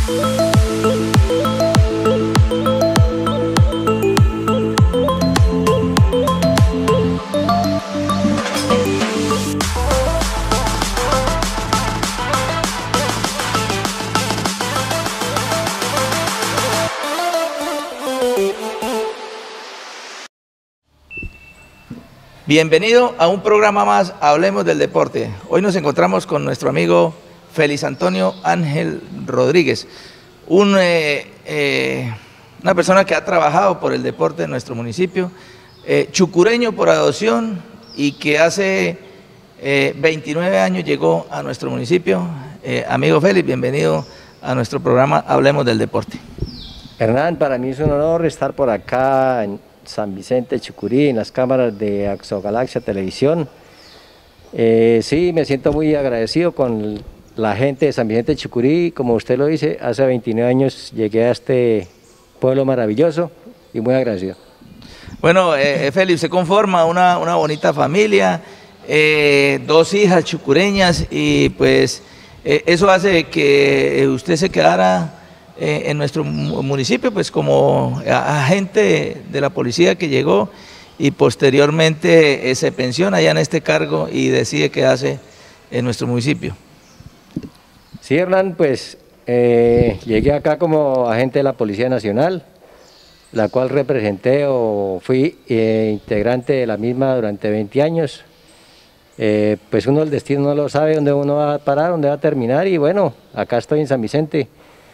Bienvenido a un programa más, Hablemos del Deporte. Hoy nos encontramos con nuestro amigo Félix Antonio Ángel Rodríguez, una persona que ha trabajado por el deporte en nuestro municipio, chucureño por adopción y que hace 29 años llegó a nuestro municipio. Amigo Félix, bienvenido a nuestro programa Hablemos del Deporte. Hernán, para mí es un honor estar por acá en San Vicente, Chucurí, en las cámaras de Axogalaxia Televisión. Sí, me siento muy agradecido con la gente de San Vicente, Chucurí. Como usted lo dice, hace 29 años llegué a este pueblo maravilloso y muy agradecido. Bueno, Félix, se conforma una bonita familia, 2 hijas chucureñas y pues eso hace que usted se quedara en nuestro municipio pues como agente de la policía que llegó y posteriormente se pensiona ya en este cargo y decide quedarse en nuestro municipio. Sí, Hernán, pues llegué acá como agente de la Policía Nacional, la cual representé o fui integrante de la misma durante 20 años. Pues uno el destino no lo sabe, dónde uno va a parar, dónde va a terminar y bueno, acá estoy en San Vicente.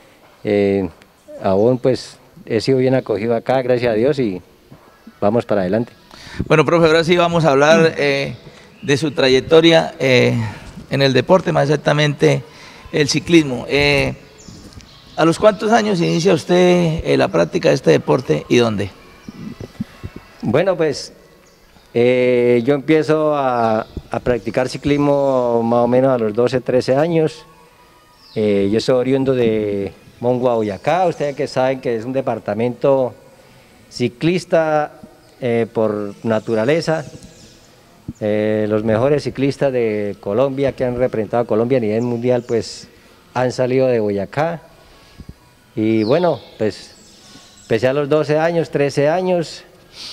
Aún pues he sido bien acogido acá, gracias a Dios, y vamos para adelante. Bueno, profe, ahora sí vamos a hablar de su trayectoria en el deporte, más exactamente el ciclismo. ¿A los cuántos años inicia usted la práctica de este deporte y dónde? Bueno, pues yo empiezo a practicar ciclismo más o menos a los 12, 13 años. Yo soy oriundo de Mongua, Boyacá. Ustedes que saben que es un departamento ciclista por naturaleza. Los mejores ciclistas de Colombia que han representado a Colombia a nivel mundial pues han salido de Boyacá. Y bueno, pues empecé a los 12 años, 13 años,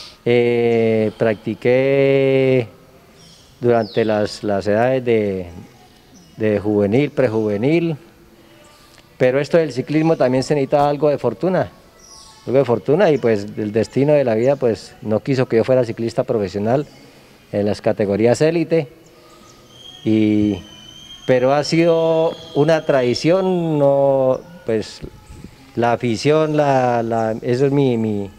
practiqué durante las edades de juvenil, prejuvenil. Pero esto del ciclismo también se necesitaba algo de fortuna y pues el destino de la vida pues no quiso que yo fuera ciclista profesional en las categorías élite, pero ha sido una tradición, no, pues la afición, eso es mi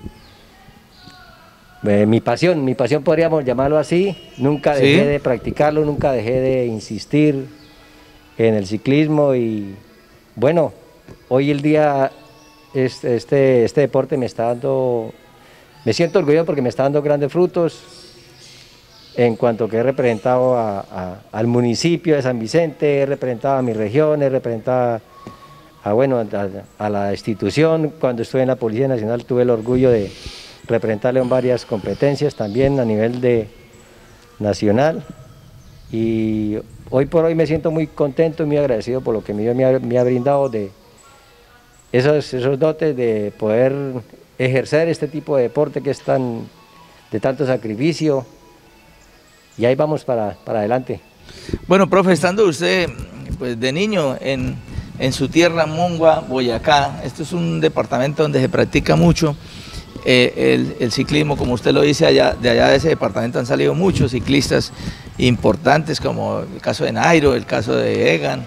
pasión podríamos llamarlo así. Nunca dejé de practicarlo, nunca dejé de insistir en el ciclismo y bueno, hoy el día este deporte me siento orgulloso porque me está dando grandes frutos en cuanto que he representado al municipio de San Vicente, he representado a mi región, he representado a la institución. Cuando estuve en la Policía Nacional tuve el orgullo de representarle en varias competencias también a nivel nacional y hoy por hoy me siento muy contento y muy agradecido por lo que me ha brindado de esos dotes de poder ejercer este tipo de deporte que es de tanto sacrificio y ahí vamos para adelante. Bueno, profe, estando usted pues, de niño en su tierra, Mongua, Boyacá, esto es un departamento donde se practica mucho el ciclismo, como usted lo dice, de allá de ese departamento han salido muchos ciclistas importantes, como el caso de Nairo, el caso de Egan,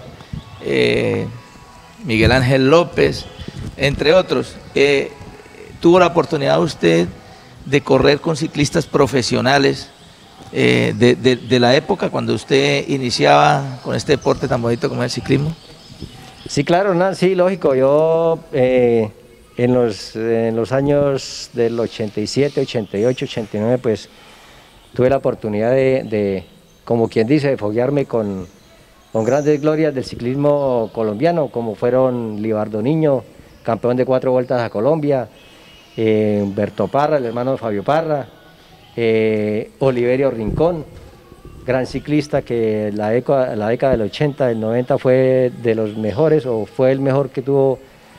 Miguel Ángel López, entre otros. ¿Tuvo la oportunidad usted de correr con ciclistas profesionales de la época cuando usted iniciaba con este deporte tan bonito como el ciclismo? Sí, claro, no, sí, lógico. Yo en los años del 87, 88, 89, pues tuve la oportunidad de como quien dice, de foguearme con grandes glorias del ciclismo colombiano, como fueron Libardo Niño, campeón de 4 vueltas a Colombia, Humberto Parra, el hermano de Fabio Parra, Oliverio Rincón, gran ciclista que la década del 80, del 90 fue de los mejores o fue el mejor que tuvo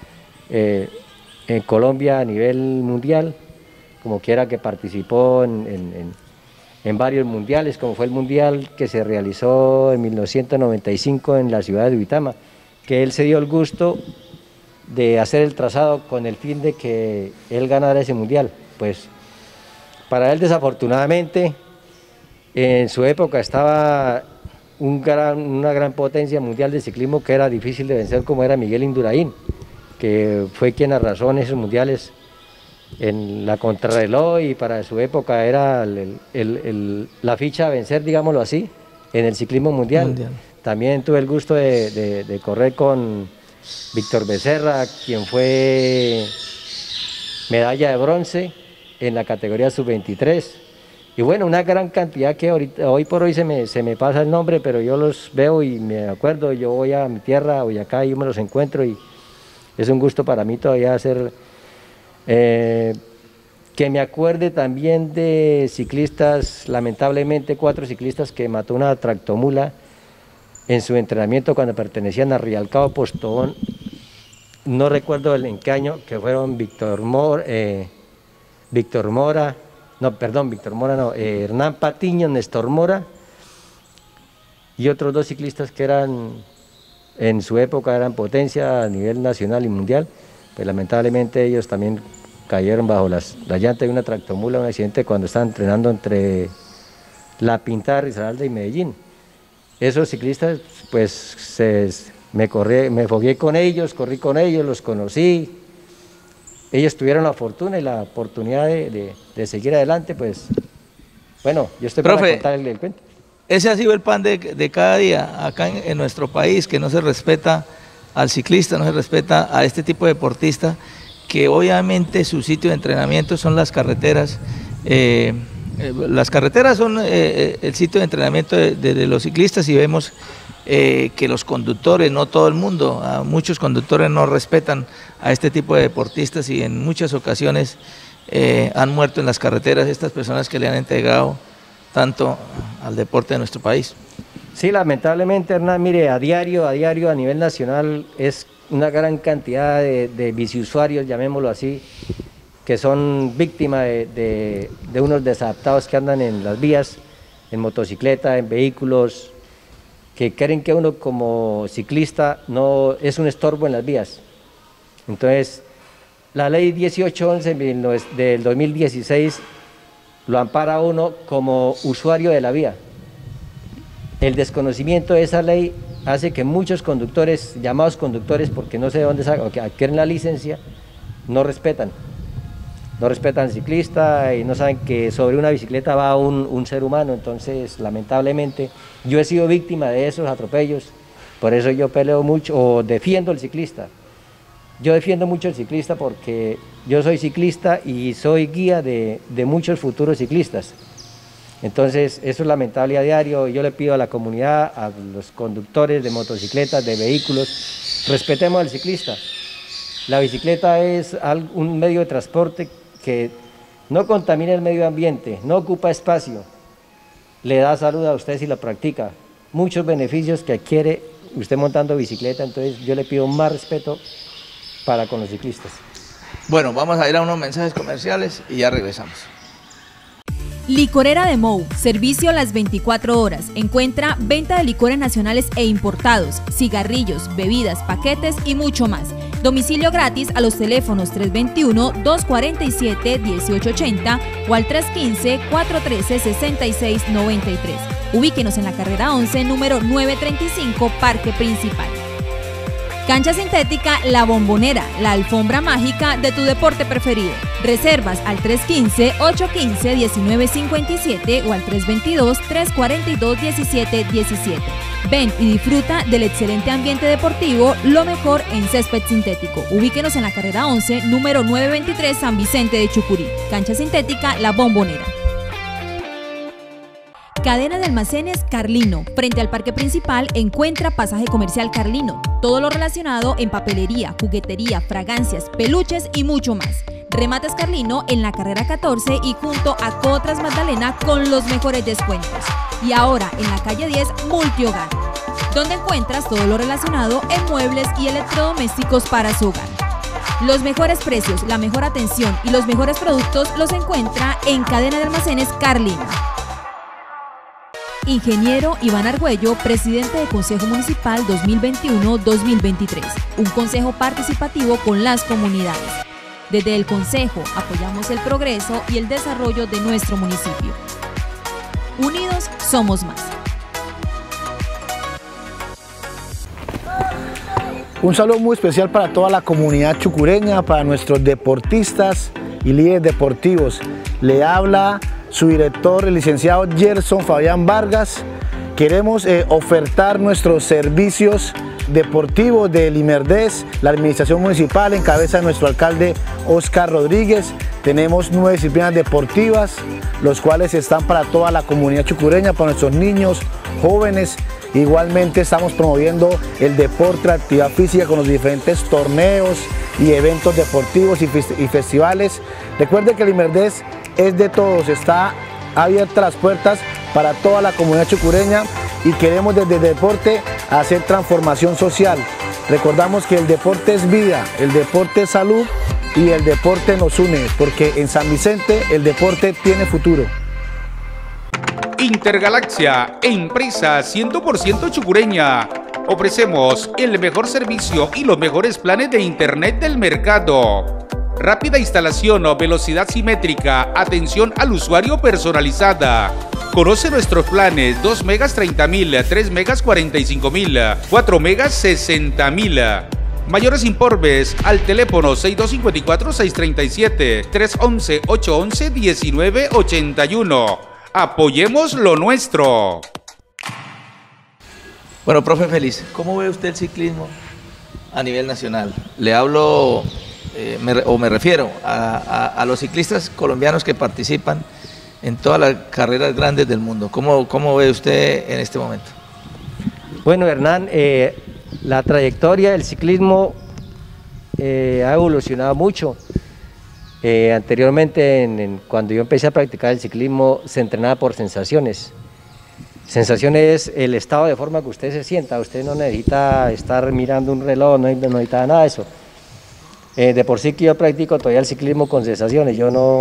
en Colombia a nivel mundial, como quiera que participó en varios mundiales, como fue el mundial que se realizó en 1995 en la ciudad de Uitama, que él se dio el gusto de hacer el trazado con el fin de que él ganara ese mundial. Pues para él, desafortunadamente, en su época estaba una gran potencia mundial de ciclismo que era difícil de vencer, como era Miguel Indurain, que fue quien arrasó en esos mundiales en la contrarreloj, y para su época era la ficha a vencer, digámoslo así, en el ciclismo mundial. También tuve el gusto de correr con Víctor Becerra, quien fue medalla de bronce en la categoría sub-23. Y bueno, una gran cantidad que hoy por hoy se me pasa el nombre, pero yo los veo y me acuerdo. Yo voy a mi tierra, Boyacá, y yo me los encuentro, y es un gusto para mí todavía hacer, que me acuerde también de ciclistas, lamentablemente 4 ciclistas que mató una tractomula en su entrenamiento cuando pertenecían a Rialcao Postobón. No recuerdo en qué año, que fueron Hernán Patiño, Néstor Mora, y otros 2 ciclistas que en su época eran potencia a nivel nacional y mundial. Pues lamentablemente ellos también cayeron bajo las llantas de una tractomula, un accidente cuando estaban entrenando entre La Pintada, Risaralda y Medellín. Esos ciclistas, pues me fogué con ellos, corrí con ellos, los conocí. Ellos tuvieron la fortuna y la oportunidad de seguir adelante. Pues bueno, yo estoy para contarle el cuento. Ese ha sido el pan de cada día acá en nuestro país, que no se respeta al ciclista, no se respeta a este tipo de deportista, que obviamente su sitio de entrenamiento son las carreteras. Las carreteras son el sitio de entrenamiento de los ciclistas, y vemos que los conductores, no todo el mundo, muchos conductores no respetan a este tipo de deportistas, y en muchas ocasiones han muerto en las carreteras estas personas que le han entregado tanto al deporte de nuestro país. Sí, lamentablemente, Hernán, mire, a diario a nivel nacional es una gran cantidad de biciusuarios, llamémoslo así, que son víctimas de unos desadaptados que andan en las vías, en motocicleta, en vehículos, que creen que uno como ciclista no es un estorbo en las vías. Entonces, la ley 1811 del 2016 lo ampara a uno como usuario de la vía. El desconocimiento de esa ley hace que muchos conductores, llamados conductores porque no sé de dónde sacan, o que adquieren la licencia, no respetan al ciclista y no saben que sobre una bicicleta va un ser humano. Entonces, lamentablemente, yo he sido víctima de esos atropellos, por eso yo peleo mucho, o defiendo al ciclista. Yo defiendo mucho al ciclista porque yo soy ciclista y soy guía de muchos futuros ciclistas. Entonces, eso es lamentable a diario. Yo le pido a la comunidad, a los conductores de motocicletas, de vehículos, respetemos al ciclista. La bicicleta es un medio de transporte que no contamina el medio ambiente, no ocupa espacio, le da salud a usted si la practica, muchos beneficios que adquiere usted montando bicicleta. Entonces yo le pido más respeto para con los ciclistas. Bueno, vamos a ir a unos mensajes comerciales y ya regresamos. Licorera de Mou, servicio las 24 horas. Encuentra venta de licores nacionales e importados, cigarrillos, bebidas, paquetes y mucho más. Domicilio gratis a los teléfonos 321-247-1880 o al 315-413-6693. Ubíquenos en la carrera 11, número 935, Parque Principal. Cancha sintética La Bombonera, la alfombra mágica de tu deporte preferido. Reservas al 315-815-1957 o al 322-342-1717. Ven y disfruta del excelente ambiente deportivo, lo mejor en césped sintético. Ubíquenos en la carrera 11, número 923, San Vicente de Chucurí. Cancha sintética La Bombonera. Cadena de almacenes Carlino. Frente al parque principal encuentra Pasaje Comercial Carlino. Todo lo relacionado en papelería, juguetería, fragancias, peluches y mucho más. Remates Carlino en la carrera 14 y junto a Cotras Magdalena con los mejores descuentos. Y ahora en la calle 10, Multihogar, donde encuentras todo lo relacionado en muebles y electrodomésticos para su hogar. Los mejores precios, la mejor atención y los mejores productos los encuentra en Cadena de Almacenes Carlino. Ingeniero Iván Argüello, presidente del Consejo Municipal 2021-2023, un consejo participativo con las comunidades. Desde el Consejo apoyamos el progreso y el desarrollo de nuestro municipio. Unidos somos más. Un saludo muy especial para toda la comunidad chucureña, para nuestros deportistas y líderes deportivos. Le habla su director, el licenciado Gerson Fabián Vargas. Queremos ofertar nuestros servicios deportivos del IMERDES, la administración municipal en cabeza de nuestro alcalde Oscar Rodríguez. Tenemos 9 disciplinas deportivas, los cuales están para toda la comunidad chucureña, para nuestros niños, jóvenes. Igualmente estamos promoviendo el deporte, la actividad física con los diferentes torneos y eventos deportivos y festivales. Recuerde que el IMERDES es de todos, está abiertas las puertas para toda la comunidad chucureña y queremos desde el deporte hacer transformación social. Recordamos que el deporte es vida, el deporte es salud y el deporte nos une, porque en San Vicente el deporte tiene futuro. Intergalaxia, empresa 100% chucureña. Ofrecemos el mejor servicio y los mejores planes de internet del mercado. Rápida instalación o velocidad simétrica, atención al usuario personalizada. Conoce nuestros planes: 2 megas 30.000, 3 megas 45.000, 4 megas 60.000. Mayores informes al teléfono 6254-637, 311-811-1981. Apoyemos lo nuestro. Bueno, profe Félix, ¿cómo ve usted el ciclismo a nivel nacional? Le hablo, me refiero a los ciclistas colombianos que participan en todas las carreras grandes del mundo. ¿Cómo ve usted en este momento? Bueno, Hernán, la trayectoria del ciclismo ha evolucionado mucho. Anteriormente, cuando yo empecé a practicar el ciclismo, se entrenaba por sensaciones. Sensaciones es el estado de forma que usted se sienta. Usted no necesita estar mirando un reloj, no necesita nada de eso. De por sí que yo practico todavía el ciclismo con sensaciones,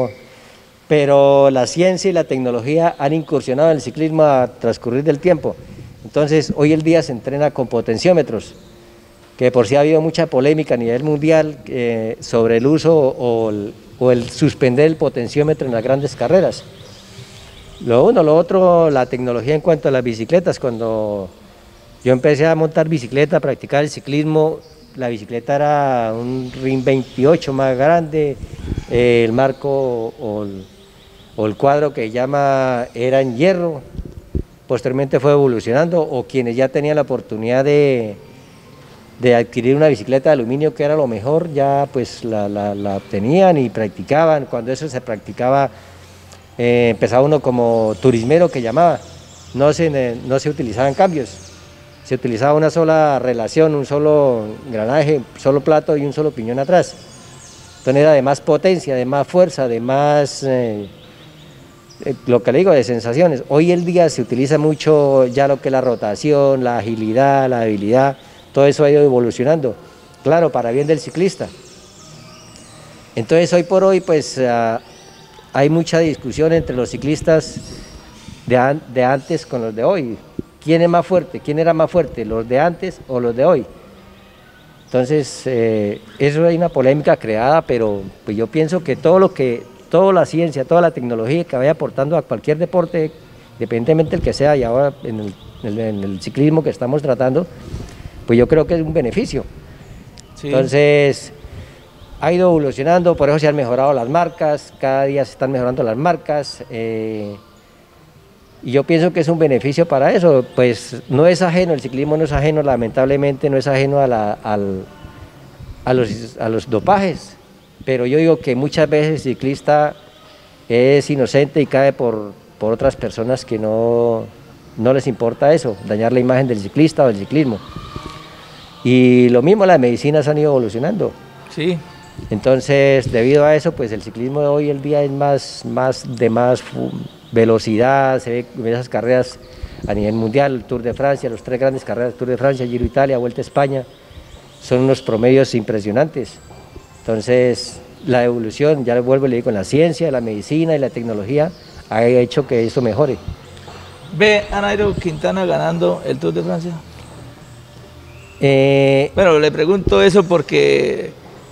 pero la ciencia y la tecnología han incursionado en el ciclismo a transcurrir del tiempo. Entonces, hoy el día se entrena con potenciómetros, que por sí ha habido mucha polémica a nivel mundial sobre el uso o el suspender el potenciómetro en las grandes carreras. Lo uno, lo otro, la tecnología en cuanto a las bicicletas. Cuando yo empecé a montar bicicleta, a practicar el ciclismo, la bicicleta era un RIN 28 más grande, el marco o el cuadro que llama era en hierro. Posteriormente fue evolucionando, o quienes ya tenían la oportunidad de adquirir una bicicleta de aluminio, que era lo mejor, ya pues la obtenían y practicaban. Cuando eso se practicaba, empezaba uno como turismero, que llamaba, no se utilizaban cambios, se utilizaba una sola relación, un solo engranaje, un solo plato y un solo piñón atrás. Entonces era de más potencia, de más fuerza, de más, lo que le digo, de sensaciones. Hoy el día se utiliza mucho ya lo que es la rotación, la agilidad, la habilidad. Todo eso ha ido evolucionando, claro, para bien del ciclista. Entonces, hoy por hoy, pues, hay mucha discusión entre los ciclistas de antes con los de hoy. ¿Quién es más fuerte? ¿Quién era más fuerte? ¿Los de antes o los de hoy? Entonces, eso hay una polémica creada, pero pues yo pienso que toda la ciencia, toda la tecnología que vaya aportando a cualquier deporte, independientemente del que sea, y ahora en el ciclismo que estamos tratando, pues yo creo que es un beneficio. Sí. Entonces, ha ido evolucionando, por eso se han mejorado las marcas, cada día se están mejorando las marcas, y yo pienso que es un beneficio para eso. Pues no es ajeno, el ciclismo no es ajeno, lamentablemente no es ajeno a los dopajes, pero yo digo que muchas veces el ciclista es inocente y cae por otras personas que no les importa eso, dañar la imagen del ciclista o del ciclismo. Y lo mismo, las medicinas han ido evolucionando. Sí. Entonces, debido a eso, pues el ciclismo de hoy el día es de más velocidad, se ve en esas carreras a nivel mundial, el Tour de Francia, las 3 grandes carreras, Tour de Francia, Giro Italia, Vuelta a España, son unos promedios impresionantes. Entonces, la evolución, ya vuelvo y le digo, con la ciencia, la medicina y la tecnología, ha hecho que eso mejore. ¿Ve a Nairo Quintana ganando el Tour de Francia? Eh, Bueno, le pregunto eso porque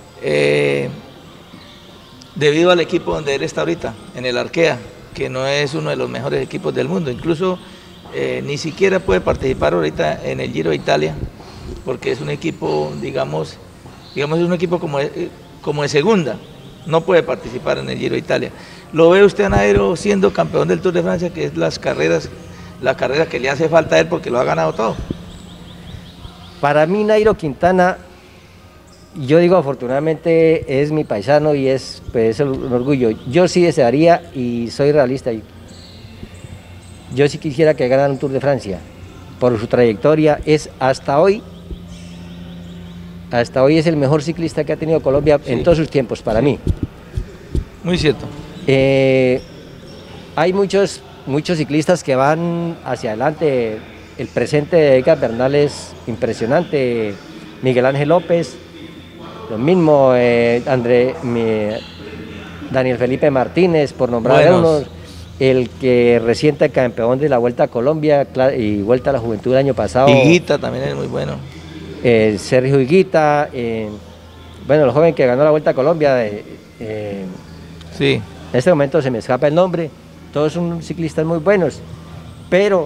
debido al equipo donde él está ahorita, en el Arkea, que no es uno de los mejores equipos del mundo, incluso ni siquiera puede participar ahorita en el Giro de Italia, porque es un equipo, digamos es un equipo como de segunda, no puede participar en el Giro de Italia. ¿Lo ve usted a Nairo siendo campeón del Tour de Francia, que es la carrera que le hace falta a él porque lo ha ganado todo? Para mí, Nairo Quintana, yo digo afortunadamente es mi paisano y es pues, un orgullo. Yo sí desearía, y soy realista, yo sí quisiera que ganara un Tour de Francia. Por su trayectoria, es hasta hoy es el mejor ciclista que ha tenido Colombia en todos sus tiempos, para mí. Muy cierto. Hay muchos ciclistas que van hacia adelante. El presente de Egan Bernal es impresionante. Miguel Ángel López, lo mismo, Daniel Felipe Martínez, por nombrar a unos. El que reciente campeón de la Vuelta a Colombia y Vuelta a la Juventud el año pasado. Higuita también es muy bueno. Sergio Higuita, bueno, el joven que ganó la Vuelta a Colombia. Sí. En este momento se me escapa el nombre. Todos son ciclistas muy buenos, pero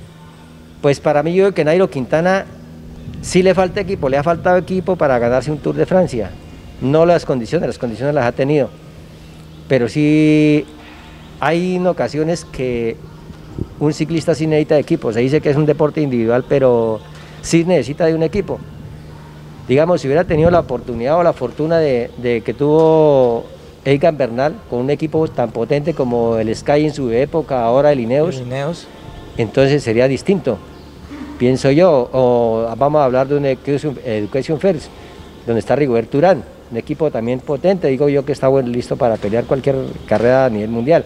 pues para mí yo creo que Nairo Quintana sí le falta equipo, le ha faltado equipo para ganarse un Tour de Francia. No las condiciones las ha tenido, pero sí hay en ocasiones que un ciclista sí necesita de equipo. Se dice que es un deporte individual, pero sí necesita de un equipo. Digamos, si hubiera tenido la oportunidad o la fortuna de que tuvo Egan Bernal con un equipo tan potente como el Sky en su época, ahora el Ineos, entonces sería distinto, pienso yo. O vamos a hablar de un Education First, donde está Rigoberto Urán, un equipo también potente, digo yo, que está listo para pelear cualquier carrera a nivel mundial.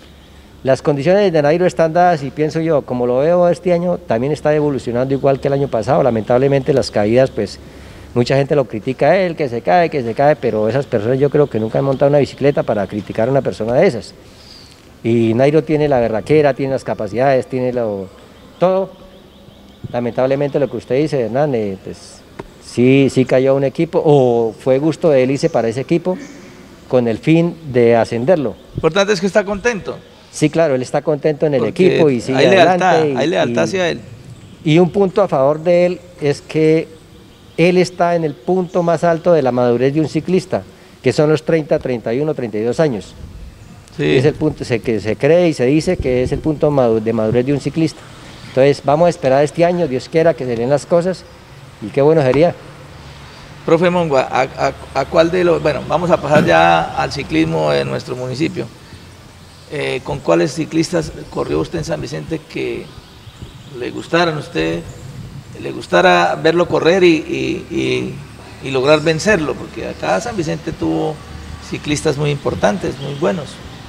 Las condiciones de Nairo están dadas y pienso yo, como lo veo este año, también está evolucionando igual que el año pasado. Lamentablemente las caídas, pues mucha gente lo critica a él, que se cae, pero esas personas yo creo que nunca han montado una bicicleta para criticar a una persona de esas. Y Nairo tiene la berraquera, tiene las capacidades, tiene todo. Lamentablemente lo que usted dice, Hernán, pues sí cayó un equipo, o fue gusto de él irse para ese equipo con el fin de ascenderlo. Lo importante es que está contento. Sí, claro, él está contento en el equipo y sigue adelante. Hay lealtad hacia él. Y un punto a favor de él es que él está en el punto más alto de la madurez de un ciclista, que son los 30, 31, 32 años. Sí. Es el punto que se cree y se dice que es el punto de madurez de un ciclista. Entonces vamos a esperar este año, Dios quiera que se den las cosas, y qué bueno sería. Profe Mongua, ¿a cuál de los...? Bueno, vamos a pasar ya al ciclismo en nuestro municipio. ¿Con cuáles ciclistas corrió usted en San Vicente que le gustaran a usted, le gustara verlo correr y lograr vencerlo? Porque acá San Vicente tuvo ciclistas muy importantes, muy buenos.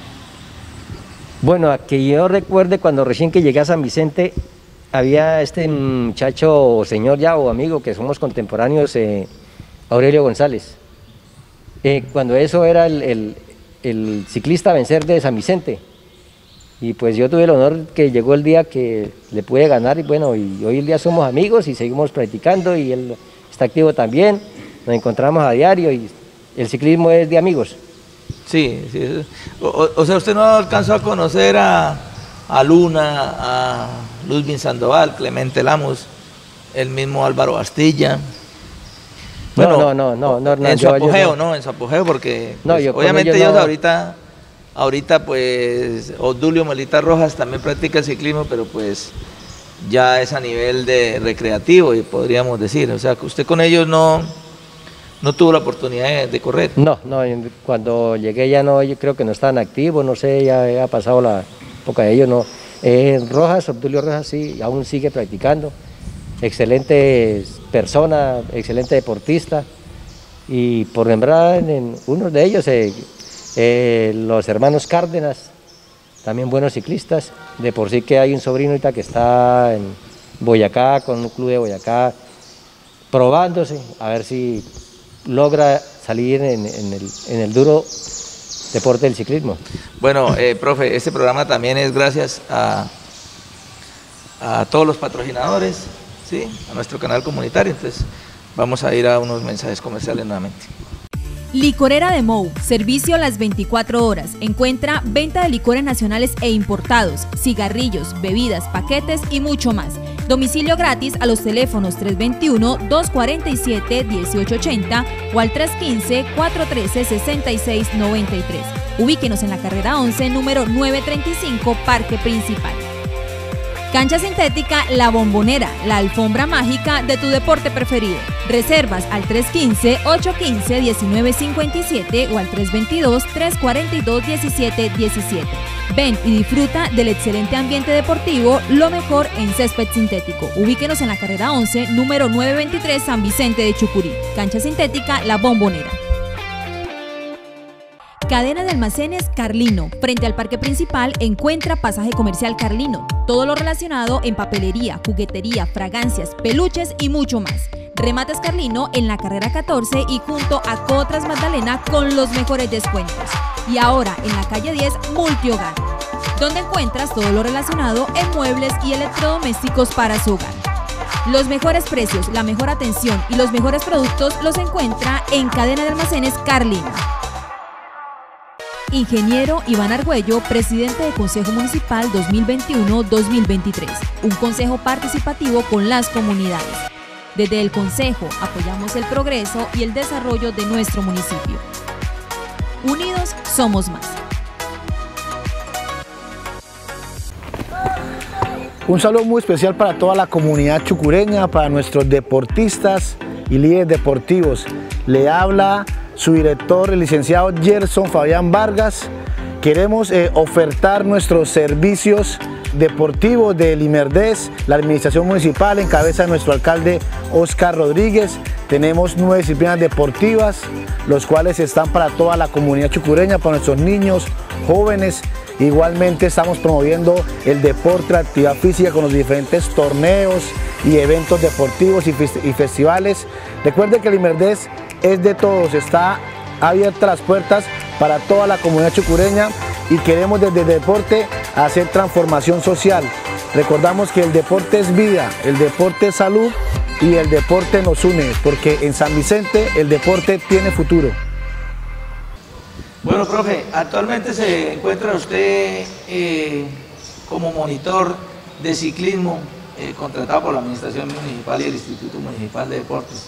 Bueno, a que yo recuerde, cuando recién que llegué a San Vicente, había este muchacho, o señor ya, o amigo, que somos contemporáneos, Aurelio González. Cuando eso era el ciclista a vencer de San Vicente, y pues yo tuve el honor que llegó el día que le pude ganar, y bueno, y hoy el día somos amigos y seguimos practicando, y él está activo también, nos encontramos a diario y el ciclismo es de amigos. Sí. O sea, usted no alcanzó a conocer a Luna, a Ludwig Sandoval, Clemente Lamos, el mismo Álvaro Bastilla. Bueno, no, en su apogeo, no, en su apogeo, porque no, pues, obviamente ellos ahorita pues Odulio Melita Rojas también practica el ciclismo, pero pues ya es a nivel de recreativo, y podríamos decir, o sea, que usted con ellos no tuvo la oportunidad de correr. No, cuando llegué ya no, yo creo que no estaban activos, no sé, ya ha pasado la época de ellos, no. Rojas, Obdulio Rojas sí, aún sigue practicando. Excelente persona, excelente deportista, y por nombrar en uno de ellos, los hermanos Cárdenas, también buenos ciclistas. De por sí que hay un sobrino ahorita que está en Boyacá, con un club de Boyacá, probándose, a ver si logra salir en el duro deporte del ciclismo. Bueno, profe, este programa también es gracias a todos los patrocinadores, ¿sí? A nuestro canal comunitario, entonces vamos a ir a unos mensajes comerciales nuevamente. Licorera de Mou, servicio las 24 horas. Encuentra venta de licores nacionales e importados, cigarrillos, bebidas, paquetes y mucho más. Domicilio gratis a los teléfonos 321-247-1880 o al 315-413-6693. Ubíquenos en la carrera 11, número 935, Parque Principal. Cancha sintética La Bombonera, la alfombra mágica de tu deporte preferido. Reservas al 315-815-1957 o al 322-342-1717. Ven y disfruta del excelente ambiente deportivo, lo mejor en césped sintético. Ubíquenos en la carrera 11, número 923, San Vicente de Chucurí. Cancha sintética La Bombonera. Cadena de almacenes Carlino. Frente al parque principal encuentra pasaje comercial Carlino. Todo lo relacionado en papelería, juguetería, fragancias, peluches y mucho más. Remates Carlino en la carrera 14 y junto a Cotras Magdalena con los mejores descuentos. Y ahora en la calle 10, Multihogar, donde encuentras todo lo relacionado en muebles y electrodomésticos para su hogar. Los mejores precios, la mejor atención y los mejores productos los encuentra en Cadena de almacenes Carlino. Ingeniero Iván Argüello, presidente del Consejo Municipal 2021-2023, un consejo participativo con las comunidades. Desde el Consejo apoyamos el progreso y el desarrollo de nuestro municipio. Unidos somos más. Un saludo muy especial para toda la comunidad chucureña, para nuestros deportistas y líderes deportivos. Le habla su director, el licenciado Gerson Fabián Vargas. Queremos ofertar nuestros servicios deportivos del IMERDES, la administración municipal en cabeza de nuestro alcalde Oscar Rodríguez. Tenemos 9 disciplinas deportivas, los cuales están para toda la comunidad chucureña, para nuestros niños, jóvenes. Igualmente estamos promoviendo el deporte, la actividad física con los diferentes torneos y eventos deportivos y festivales. Recuerde que el IMERDES es de todos, está abiertas las puertas para toda la comunidad chucureña y queremos desde el deporte hacer transformación social. Recordamos que el deporte es vida, el deporte es salud y el deporte nos une, porque en San Vicente el deporte tiene futuro. Bueno, profe, actualmente se encuentra usted como monitor de ciclismo contratado por la Administración Municipal y el Instituto Municipal de Deportes.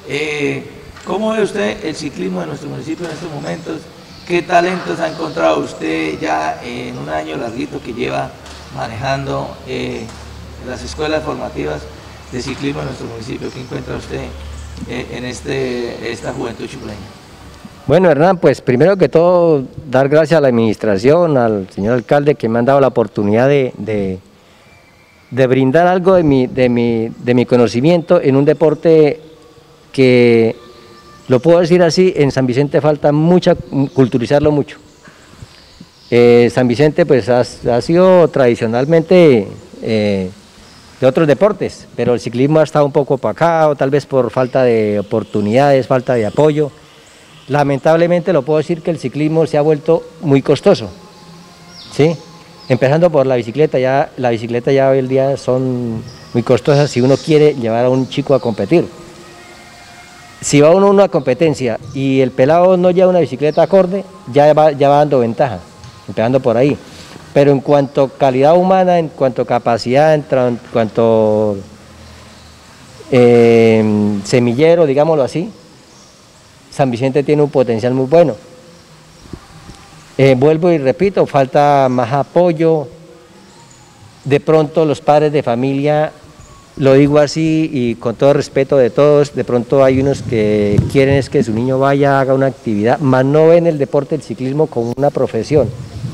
¿Cómo ve usted el ciclismo de nuestro municipio en estos momentos? ¿Qué talentos ha encontrado usted ya en un año larguito que lleva manejando las escuelas formativas de ciclismo en nuestro municipio? ¿Qué encuentra usted en esta juventud chucureña? Bueno, Hernán, pues primero que todo dar gracias a la administración, al señor alcalde que me han dado la oportunidad de brindar algo de mi conocimiento en un deporte que, lo puedo decir así, en San Vicente falta culturizarlo mucho. San Vicente pues ha sido tradicionalmente de otros deportes, pero el ciclismo ha estado un poco opacado, tal vez por falta de oportunidades, falta de apoyo. Lamentablemente lo puedo decir que el ciclismo se ha vuelto muy costoso, ¿sí? Empezando por la bicicleta ya hoy en día son muy costosas si uno quiere llevar a un chico a competir. Si va uno a una competencia y el pelado no lleva una bicicleta acorde, ya va dando ventaja, empezando por ahí. Pero en cuanto a calidad humana, en cuanto a capacidad, en cuanto semillero, digámoslo así, San Vicente tiene un potencial muy bueno. Vuelvo y repito, falta más apoyo. De pronto los padres de familia, lo digo así y con todo respeto de todos, de pronto hay unos que quieren es que su niño vaya, haga una actividad, más no ven el deporte del ciclismo como una profesión.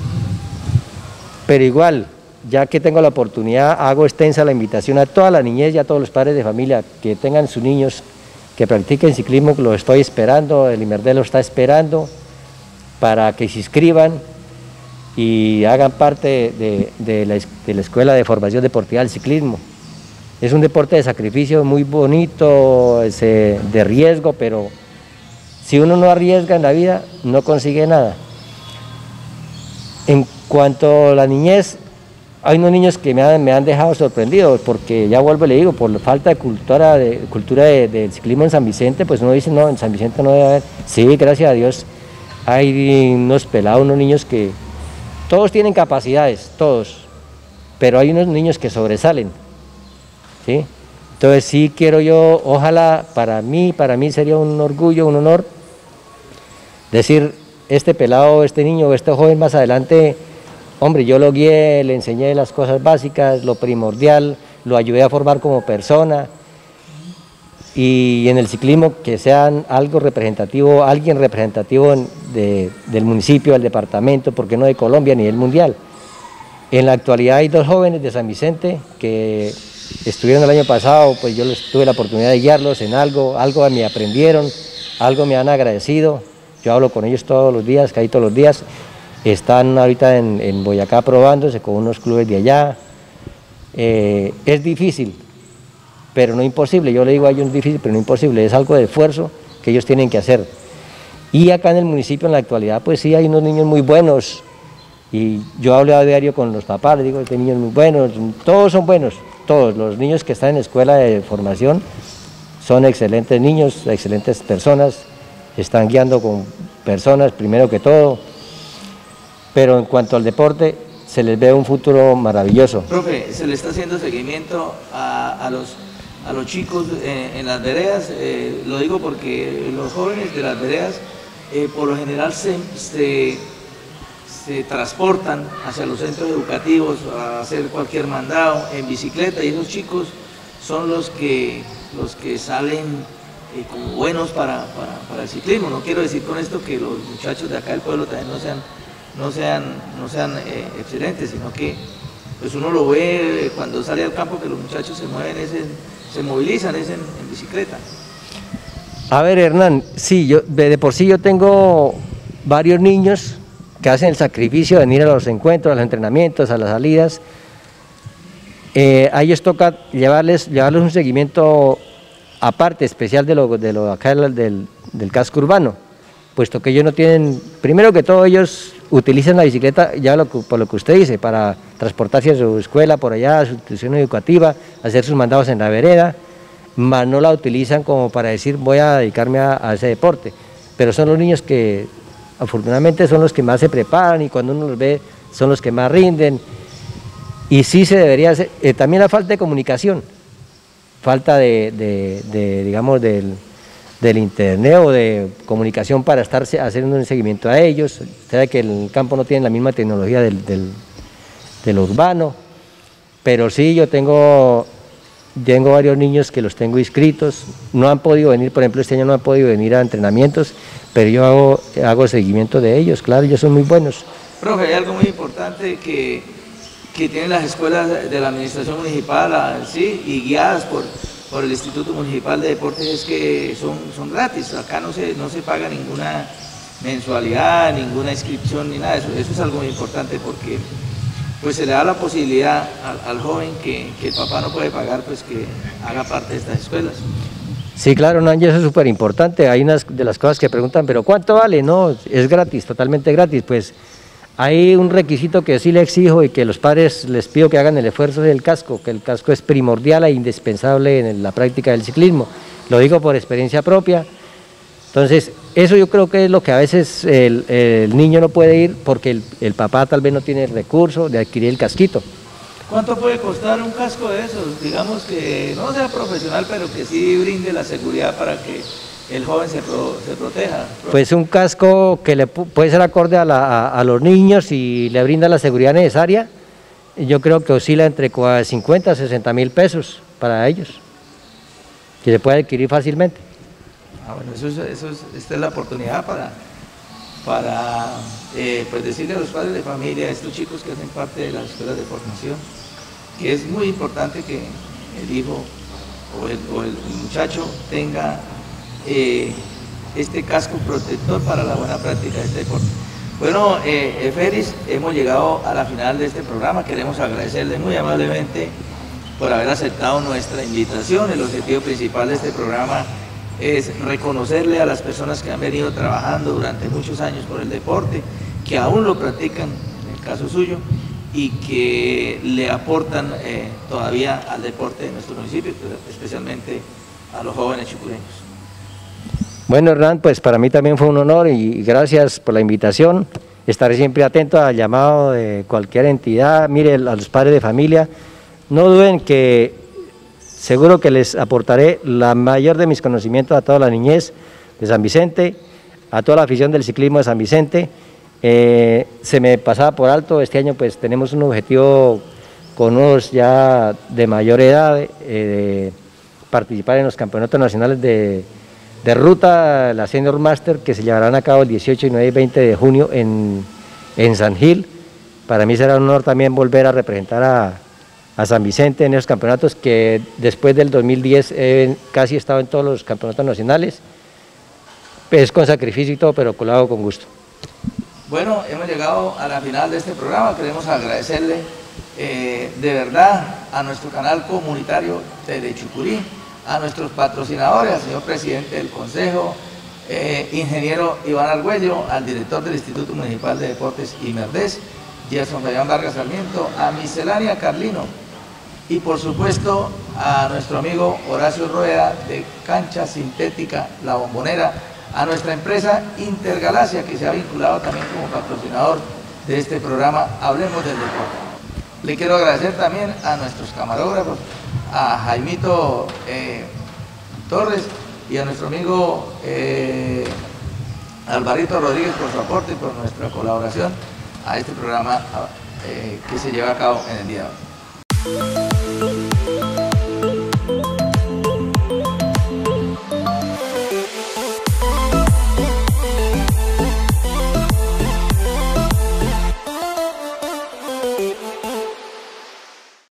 Pero igual, ya que tengo la oportunidad, hago extensa la invitación a toda la niñez y a todos los padres de familia que tengan sus niños, que practiquen ciclismo, que lo estoy esperando, el IMERDES lo está esperando, para que se inscriban y hagan parte de la Escuela de Formación Deportiva del Ciclismo. Es un deporte de sacrificio muy bonito, de riesgo, pero Si uno no arriesga en la vida, no consigue nada. En cuanto a la niñez, hay unos niños que me han dejado sorprendido, porque ya vuelvo y le digo, por la falta de cultura del ciclismo en San Vicente, pues uno dice, no, en San Vicente no debe haber. Sí, gracias a Dios, hay unos pelados, unos niños que todos tienen capacidades, todos, pero hay unos niños que sobresalen, ¿sí? Entonces sí quiero yo, ojalá, para mí sería un orgullo, un honor, decir, este pelado, este niño, este joven más adelante, hombre, yo lo guié, le enseñé las cosas básicas, lo primordial, lo ayudé a formar como persona, y en el ciclismo que sean algo representativo, alguien representativo del municipio, del departamento, porque no de Colombia ni del mundial. En la actualidad hay 2 jóvenes de San Vicente que estuvieron el año pasado, pues yo tuve la oportunidad de guiarlos en algo me aprendieron, algo me han agradecido, yo hablo con ellos todos los días, casi todos los días, están ahorita en Boyacá probándose con unos clubes de allá. Es difícil, pero no imposible, yo le digo a ellos es difícil, pero no imposible, es algo de esfuerzo que ellos tienen que hacer. Y acá en el municipio en la actualidad, pues sí, hay unos niños muy buenos, y yo hablo a diario con los papás, les digo, este niño es muy bueno, todos son buenos, todos, los niños que están en escuela de formación son excelentes niños, excelentes personas, están guiando con personas primero que todo, pero en cuanto al deporte, se les ve un futuro maravilloso. Profe, ¿se le está haciendo seguimiento a los chicos en las veredas? Lo digo porque los jóvenes de las veredas por lo general se transportan hacia los centros educativos a hacer cualquier mandado en bicicleta, y esos chicos son los que salen como buenos para el ciclismo. No quiero decir con esto que los muchachos de acá del pueblo también no sean excelentes, sino que pues uno lo ve cuando sale al campo que los muchachos se movilizan en bicicleta. A ver, Hernán, sí, de por sí yo tengo varios niños que hacen el sacrificio de venir a los encuentros, a los entrenamientos, a las salidas. A ellos toca llevarles un seguimiento aparte, especial de lo acá del casco urbano, puesto que ellos no tienen, primero que todo ellos utilizan la bicicleta, por lo que usted dice, para transportarse a su escuela por allá, a su institución educativa, hacer sus mandados en la vereda, mas no la utilizan como para decir voy a dedicarme a ese deporte, pero son los niños que afortunadamente son los que más se preparan, y cuando uno los ve son los que más rinden, y sí se debería hacer. También la falta de comunicación, falta digamos del internet o de comunicación para estarse haciendo un seguimiento a ellos. Usted sabe que el campo no tiene la misma tecnología del urbano, pero sí yo tengo varios niños que los tengo inscritos, no han podido venir, por ejemplo este año no han podido venir a entrenamientos, pero yo hago seguimiento de ellos, claro, ellos son muy buenos. Profe, hay algo muy importante que tienen las escuelas de la administración municipal, sí, y guiadas por el Instituto Municipal de Deportes, es que son gratis. Acá no se paga ninguna mensualidad, ninguna inscripción ni nada. Eso es algo muy importante, porque pues se le da la posibilidad al joven que el papá no puede pagar, pues que haga parte de estas escuelas. Sí, claro, no, eso es súper importante. Hay unas de las cosas que preguntan, pero ¿cuánto vale? No, es gratis, totalmente gratis. Pues hay un requisito que sí le exijo y que los padres les pido que hagan el esfuerzo del casco, que el casco es primordial e indispensable en la práctica del ciclismo. Lo digo por experiencia propia. Entonces, eso yo creo que es lo que a veces el niño no puede ir porque el papá tal vez no tiene el recurso de adquirir el casquito. ¿Cuánto puede costar un casco de esos? Digamos que no sea profesional, pero que sí brinde la seguridad para que el joven se proteja. Pues un casco que puede ser acorde a los niños y le brinda la seguridad necesaria, yo creo que oscila entre 50 a 60 mil pesos para ellos, que se puede adquirir fácilmente. Bueno, esta es la oportunidad para pues decirle a los padres de familia, a estos chicos que hacen parte de las escuelas de formación, que es muy importante que el hijo o el muchacho tenga este casco protector para la buena práctica de este deporte. Bueno, Félix, hemos llegado a la final de este programa. Queremos agradecerle muy amablemente por haber aceptado nuestra invitación. El objetivo principal de este programa es reconocerle a las personas que han venido trabajando durante muchos años por el deporte, que aún lo practican, en el caso suyo, y que le aportan todavía al deporte de nuestro municipio, especialmente a los jóvenes chucureños. Bueno, Hernán, pues para mí también fue un honor y gracias por la invitación. Estaré siempre atento al llamado de cualquier entidad. Mire, a los padres de familia, no duden que seguro que les aportaré la mayor de mis conocimientos a toda la niñez de San Vicente, a toda la afición del ciclismo de San Vicente. Se me pasaba por alto, este año pues tenemos un objetivo con unos ya de mayor edad, de participar en los campeonatos nacionales de ruta, la Senior Master, que se llevarán a cabo el 18, 19 y 20 de junio en San Gil. Para mí será un honor también volver a representar a San Vicente en esos campeonatos que después del 2010 casi he estado en todos los campeonatos nacionales. Es con sacrificio y todo, pero lo hago con gusto. Bueno, hemos llegado a la final de este programa. Queremos agradecerle de verdad a nuestro canal comunitario Telechucurí, a nuestros patrocinadores, al señor presidente del Consejo, ingeniero Iván Argüello, al director del Instituto Municipal de Deportes IMERDES, Gerson Fabián Vargas Sarmiento, a Miscelánea Carlino y por supuesto a nuestro amigo Horacio Rueda de Cancha Sintética La Bombonera, a nuestra empresa Intergalacia, que se ha vinculado también como patrocinador de este programa Hablemos del Deporte. Le quiero agradecer también a nuestros camarógrafos, a Jaimito Torres y a nuestro amigo Alvarito Rodríguez por su aporte y por nuestra colaboración a este programa que se lleva a cabo en el día de hoy.